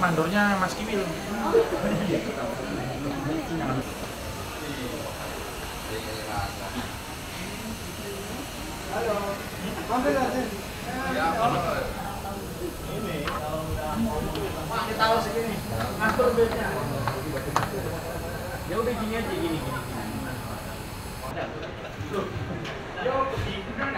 mandornya Mas Kiwil. Halo. Ambil aja. Ya, ini Pak, kita tahu segini. Ngatur bednya. Ya udah gini aja gini. Yo, gimana?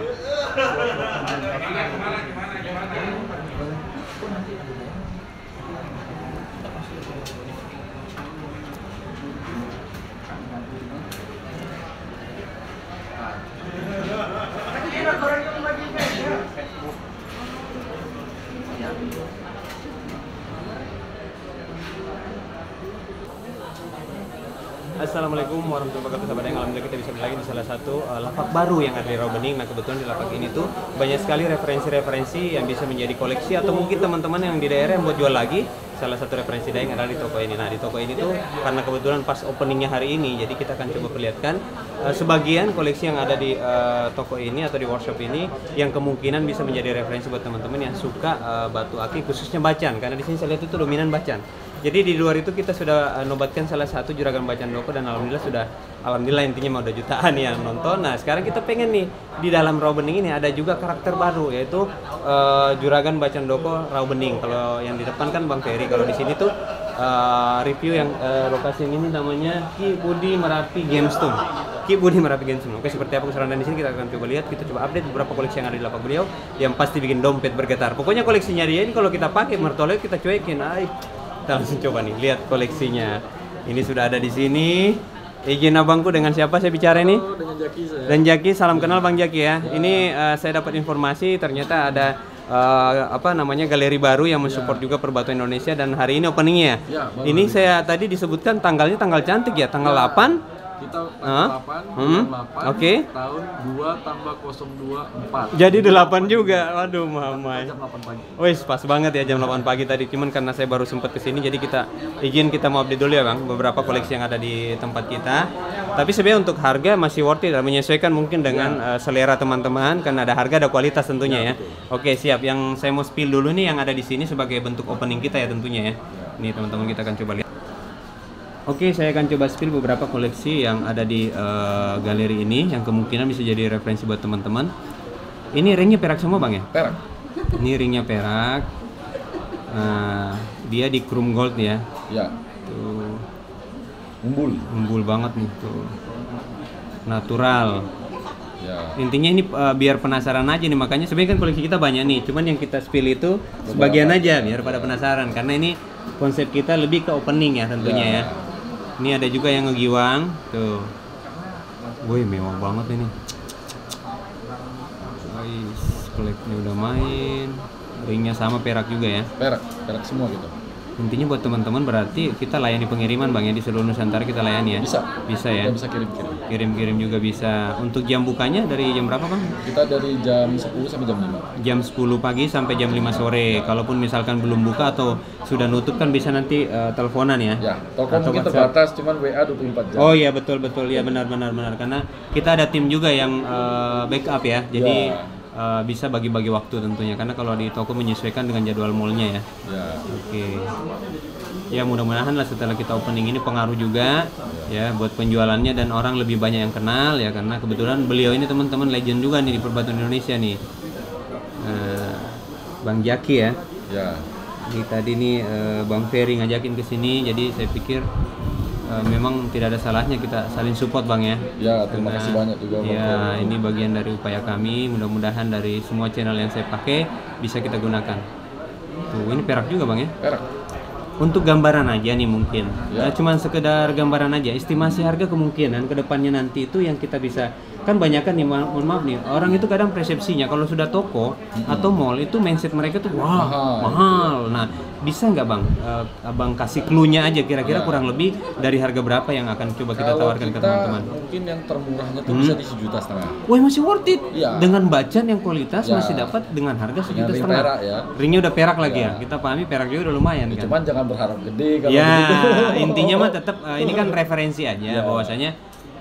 Assalamualaikum warahmatullahi wabarakatuh, sahabat yang alhamdulillah kita bisa lagi di salah satu lapak baru yang ada di Rawabening. Nah kebetulan di lapak ini tuh banyak sekali referensi-referensi yang bisa menjadi koleksi atau mungkin teman-teman yang di daerah yang buat jual lagi. Salah satu referensi daeng adalah di toko ini. Nah di toko ini tuh karena kebetulan pas openingnya hari ini, jadi kita akan coba perlihatkan sebagian koleksi yang ada di toko ini atau di workshop ini yang kemungkinan bisa menjadi referensi buat teman-teman yang suka batu akik khususnya bacan, karena di sini saya lihat itu dominan bacan. Jadi di luar itu kita sudah nobatkan salah satu juragan bacan doko dan alhamdulillah intinya mau udah jutaan yang nonton. Nah sekarang kita pengen nih di dalam Rawabening ini ada juga karakter baru, yaitu juragan bacan doko Rawabening. Kalau yang di depan kan Bang Ferry, kalau di sini tuh review yang lokasi yang ini namanya Ki Budi Merapi Gemstone. Ki Budi Merapi Gemstone. Oke, seperti apa keseruan di sini kita akan coba lihat, kita coba update beberapa koleksi yang ada di lapak beliau yang pasti bikin dompet bergetar. Pokoknya koleksinya dia ini kalau kita pakai mertoleh kita cuekin. Kita langsung coba nih lihat koleksinya. Ini sudah ada di sini. Izin abangku, dengan siapa saya bicara ini? Halo, dengan Jaki saya. Dan Jaki, salam kenal Bang Jaki ya. Ini saya dapat informasi ternyata ada galeri baru yang mensupport juga perbatuan Indonesia dan hari ini openingnya. Ya, ini saya tadi disebutkan tanggalnya tanggal cantik ya, tanggal 8. Kita tanggal 8, bulan 8, Oke. tahun 2 tambah 024. Jadi 8 juga. Waduh mamai. Jam 8 pagi. Wih, pas banget ya jam 8 pagi tadi. Cuman karena saya baru sempat kesini, jadi kita mau update dulu ya Bang, beberapa koleksi yang ada di tempat kita. Tapi sebenarnya untuk harga masih worth it, menyesuaikan mungkin dengan selera teman-teman, karena ada harga ada kualitas tentunya ya. Oke, siap. Yang saya mau spill dulu nih yang ada di sini sebagai bentuk opening kita ya tentunya ya. Nih teman-teman kita akan coba lihat. Oke, saya akan coba spill beberapa koleksi yang ada di galeri ini yang kemungkinan bisa jadi referensi buat teman-teman. Ini ringnya perak semua Bang ya? Perak. Ini ringnya perak. Dia di chrome gold ya. Ya. Tuh. Umbul Banget nih tuh. Natural. Ya. Intinya ini biar penasaran aja nih, makanya sebenarnya kan koleksi kita banyak nih. Cuman yang kita spill itu sebagian aja biar pada penasaran, karena ini konsep kita lebih ke opening ya tentunya ya. Ini ada juga yang ngegiwang tuh. Wih, mewah banget ini. Guys, koleknya udah main. Ringnya sama perak juga ya. Perak semua gitu. Intinya buat teman-teman berarti kita layani pengiriman Bang ya, di seluruh Nusantara kita layani ya. Bisa ya. Kita bisa kirim-kirim. Kirim juga bisa. Untuk jam bukanya dari jam berapa Bang? Kita dari jam 10 sampai jam 5. Jam 10 pagi sampai jam 5 sore. Kalaupun misalkan belum buka atau sudah nutup kan bisa nanti teleponan ya. Ya, telepon Atau mungkin WhatsApp. terbatas, cuman WA 24 jam. Oh iya betul ya, benar karena kita ada tim juga yang backup ya. Jadi bisa bagi-bagi waktu tentunya, karena kalau di toko menyesuaikan dengan jadwal mallnya ya. Ya. Oke. Ya mudah-mudahan lah setelah kita opening ini pengaruh juga ya buat penjualannya dan orang lebih banyak yang kenal ya, karena kebetulan beliau ini teman-teman legend juga nih di perbatuan Indonesia nih. Bang Jaki ya. Ya. Ini tadi nih Bang Ferry ngajakin ke sini, jadi saya pikir memang tidak ada salahnya kita saling support Bang ya. Ya, terima kasih banyak juga Bang. Ya, ini bagian dari upaya kami. Mudah-mudahan dari semua channel yang saya pakai bisa kita gunakan. Tuh, ini perak juga Bang ya. Perak. Untuk gambaran aja nih mungkin. Ya. Cuman sekedar gambaran aja. Estimasi harga kemungkinan kedepannya nanti itu yang kita bisa, kan banyak kan nih, mohon maaf nih, orang itu kadang persepsinya kalau sudah toko atau mall itu mindset mereka tuh wah mahal. Nah bisa nggak Bang, Abang kasih clue-nya aja kira-kira kurang lebih dari harga berapa yang akan coba kita tawarkan ke teman-teman? Mungkin yang termurahnya tuh bisa di 1,5 juta. Wah masih worth it. Ya. Dengan bacan yang kualitas Ya. masih dapat dengan harga 1,5 Dengan ring juta. perak ya. Ringnya udah perak lagi ya. Kita pahami perak juga udah lumayan kan. Cuman jangan berharap gede kalau Ya, begitu. intinya mah tetap ini kan referensi aja Ya. bahwasanya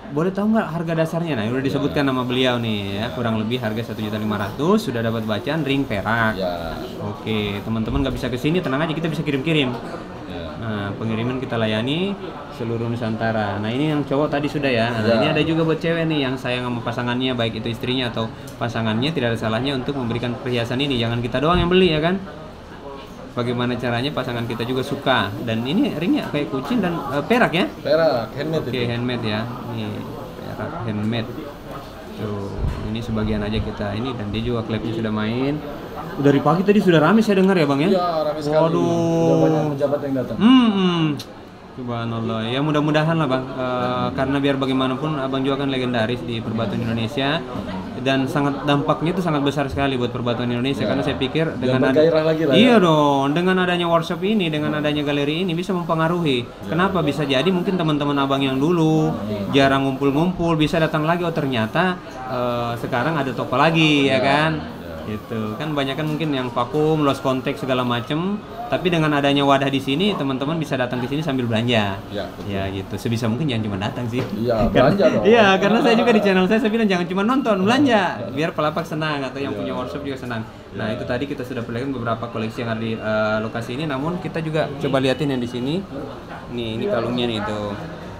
boleh tahu nggak harga dasarnya? Nah, udah disebutkan nama beliau nih ya, kurang lebih harga 1.500.000, sudah dapat bacaan ring perak. Ya. Oke, teman-teman nggak bisa kesini, tenang aja, kita bisa kirim-kirim. Ya. Nah, pengiriman kita layani seluruh Nusantara. Nah, ini yang cowok tadi sudah ya. Nah, Ya. ini ada juga buat cewek nih yang sayang sama pasangannya, baik itu istrinya atau pasangannya, tidak ada salahnya untuk memberikan perhiasan ini. Jangan kita doang yang beli ya kan? Bagaimana caranya pasangan kita juga suka. Dan ini ringnya kayak kucing dan perak ya? Perak, handmade Oke, itu. handmade ya. Nih, perak handmade. Tuh, ini sebagian aja kita ini, dan dia juga klipnya sudah main. Dari pagi tadi sudah rame saya dengar ya Bang ya? Iya, ramai sekali. Waduh. Udah banyak pejabat yang datang. Subhanallah. Ya mudah-mudahan lah Bang, karena biar bagaimanapun Abang juga kan legendaris di perbatuan Indonesia, dan sangat dampaknya itu sangat besar sekali buat perbatuan Indonesia. Ya. Karena saya pikir Biar dengan bergairah lagi lah iya ya. dong, dengan adanya workshop ini, dengan adanya galeri ini bisa mempengaruhi. Kenapa? Bisa jadi mungkin teman-teman Abang yang dulu jarang ngumpul-ngumpul bisa datang lagi, oh ternyata sekarang ada toko lagi ya kan. Gitu kan, banyak kan mungkin yang vakum, lost contact segala macem, tapi dengan adanya wadah di sini teman-teman bisa datang ke sini sambil belanja. Ya, betul. Ya gitu, sebisa mungkin jangan cuma datang sih. Iya, belanja dong. Iya, karena saya juga di channel saya bilang jangan cuma nonton, belanja biar pelapak senang atau yang punya workshop juga senang. Nah, itu tadi kita sudah perlihatkan beberapa koleksi yang ada di lokasi ini, namun kita juga coba liatin yang di sini. Nih, ini kalungnya nih tuh.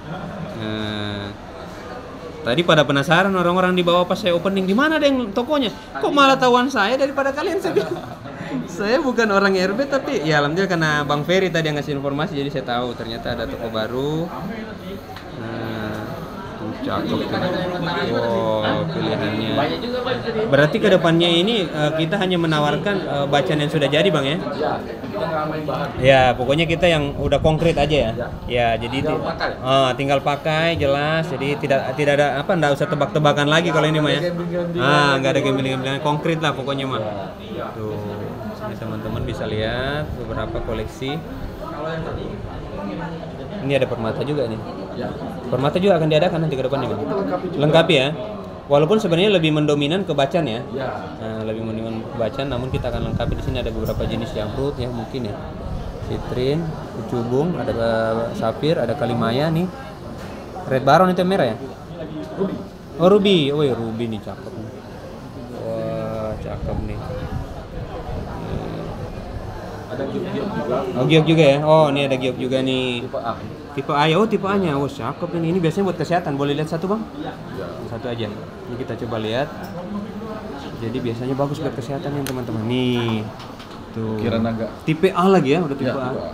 Tadi pada penasaran orang-orang di bawah pas saya opening, di mana ada yang tokonya? Kok malah tahuan saya daripada kalian? Saya bilang, saya bukan orang RB, tapi ya alhamdulillah karena Bang Ferry tadi yang ngasih informasi, jadi saya tahu ternyata ada toko baru. Cakep tuh. Wow, pilihannya. Berarti kedepannya ini kita hanya menawarkan bacaan yang sudah jadi Bang ya? Ya, kita nggak main bahan. Ya, pokoknya kita yang udah konkret aja ya. Ya, jadi tinggal pakai jelas. Jadi tidak ada apa, enggak usah tebak-tebakan lagi kalau ini mah ya. Nggak ada gambling-gamblingan, konkret lah pokoknya mah. Tuh, ini teman-teman bisa lihat beberapa koleksi. Ini ada permata juga nih. Ya. Permata juga akan diadakan nanti ke depannya Bang. Lengkapi ya. Walaupun sebenarnya lebih mendominan ke bacaan ya. Ya. Nah, lebih mendominan ke bacaan, namun kita akan lengkapi di sini ada beberapa jenis jamrut ya mungkin ya. Citrin, ucubung, ada safir, ada kalimaya nih. Red Baron itu yang merah ya? Ruby. Oh ruby, oh ya ruby nih cakep nih. Wah cakep nih. Ada giok-giok juga. Oh giok juga ya? Oh ini ada giok juga nih. Tipe A. Tipe A ya, oh tipe A nya, oh cakep ini. Ini biasanya buat kesehatan, boleh lihat satu Bang? Ya. Satu aja. Ini kita coba lihat. Jadi biasanya bagus buat kesehatan ya teman-teman. Nih, tuh. Kira naga. Tipe A lagi ya, udah tipe Ya, A. tipe A.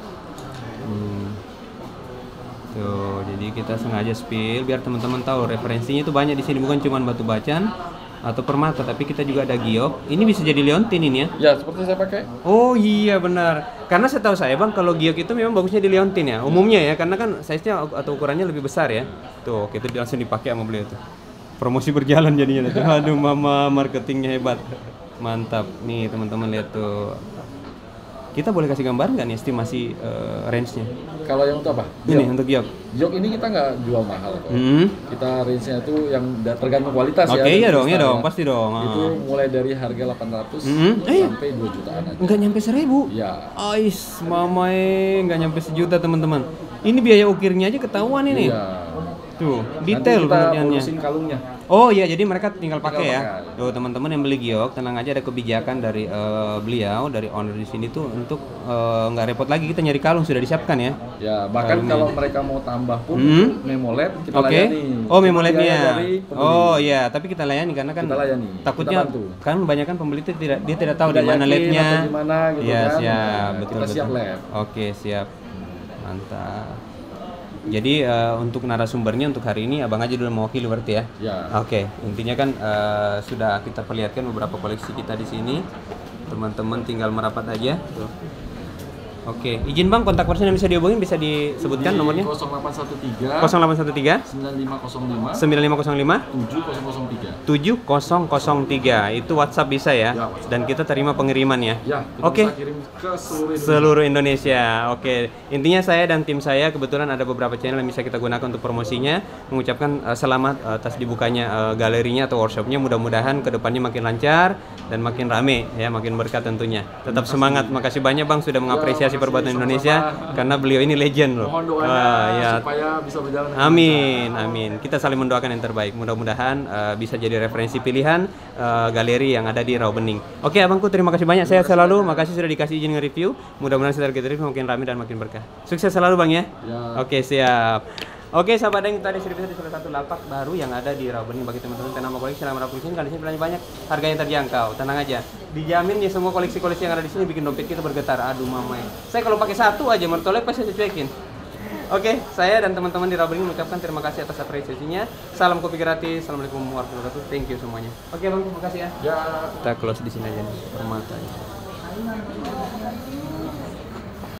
Tuh, jadi kita sengaja spill biar teman-teman tahu referensinya itu banyak di sini, bukan cuma batu bacan atau permata, tapi kita juga ada giok. Ini bisa jadi liontin ini ya. Ya, seperti saya pakai. Oh iya benar. Karena saya tahu saya Bang, kalau giok itu memang bagusnya di liontin ya, umumnya ya, karena kan size-nya atau ukurannya lebih besar ya. Tuh, kita langsung dipakai sama beliau tuh. Promosi berjalan jadinya tuh. Aduh, mama marketingnya hebat. Mantap. Nih, teman-teman lihat tuh. Kita boleh kasih gambar nggak nih estimasi range-nya? Kalau yang untuk apa? Ini untuk giok. Giok ini kita nggak jual mahal kok. Hmm. Kita range-nya itu yang tergantung kualitas ya. Oke, iya dong, Kristal iya dong, ya. pasti dong. Itu mulai dari harga 800 Mm-hmm. sampai 2 jutaan aja. Nggak nyampe 1.000. Ya. Ais, mamae, nggak nyampe sejuta teman-teman. Ini biaya ukirnya aja ketahuan ini. Iya. Tuh, detail Nanti kita pengerjaannya. bonusin kalungnya. Oh iya, jadi mereka tinggal pakai ya. pakai. Tuh teman-teman yang beli giok, tenang aja, ada kebijakan dari beliau, dari owner di sini tuh untuk nggak repot lagi kita nyari kalung, sudah disiapkan ya. Ya, bahkan kalau mereka mau tambah pun memoled kita Oke. layani. Oh Itu memolednya. biaya dari pembeli. Oh iya, tapi kita layani karena kan Kita layani, takutnya kita bantu. kan banyak kan pembeli itu dia tidak tahu Tidak di mana yakin lab-nya. atau di mana gitu Iya, kan. siap, Nah, betul kita siap betul. lab. Oke, siap. Mantap. Jadi untuk narasumbernya untuk hari ini Abang aja dulu mewakili berarti ya. Ya. Oke, intinya kan sudah kita perlihatkan beberapa koleksi kita di sini. Teman-teman tinggal merapat aja. Tuh. Oke, izin Bang, kontak person yang bisa dihubungin bisa disebutkan Di nomornya? 0813 0813 9505 9505 7003. 7003. Itu WhatsApp bisa ya? Ya, WhatsApp. Dan kita terima pengirimannya. Ya, kita Oke. bisa kirim ke Seluruh Indonesia. Oke. Intinya saya dan tim saya kebetulan ada beberapa channel yang bisa kita gunakan untuk promosinya. Mengucapkan selamat atas dibukanya galerinya atau workshopnya. Mudah-mudahan kedepannya makin lancar dan makin rame ya, makin berkah tentunya. Tetap semangat. Makasih banyak Bang sudah mengapresiasi Kasih Perbuatan Indonesia karena beliau ini legend loh. Mohon doanya Ya. supaya bisa berjalan dengan Amin, amin. Kita saling mendoakan yang terbaik. Mudah-mudahan bisa jadi referensi pilihan galeri yang ada di Raubening. Oke, abangku, terima kasih banyak. Saya selalu, makasih sudah dikasih izin nge-review. Mudah-mudahan setelah kita review makin ramai dan makin berkah. Sukses selalu bang ya. Ya. Oke, siap. Oke, sahabat Deng, tadi sudah bisa di salah satu lapak baru yang ada di Raubening bagi teman-teman penambah koleksi selama Rabu sini. Kali ini belanja banyak, harganya terjangkau. Tenang aja, dijamin nih semua koleksi-koleksi yang ada di sini bikin dompet kita bergetar. Aduh mamai, saya kalau pakai satu aja mertolek pasti saya cuekin. Oke, saya dan teman-teman di Raubening mengucapkan terima kasih atas apresiasinya. Salam kopi gratis. Assalamualaikum warahmatullahi wabarakatuh. Thank you semuanya. Oke bang, terima kasih ya. Ya. Kita close di sini aja nih, permatanya.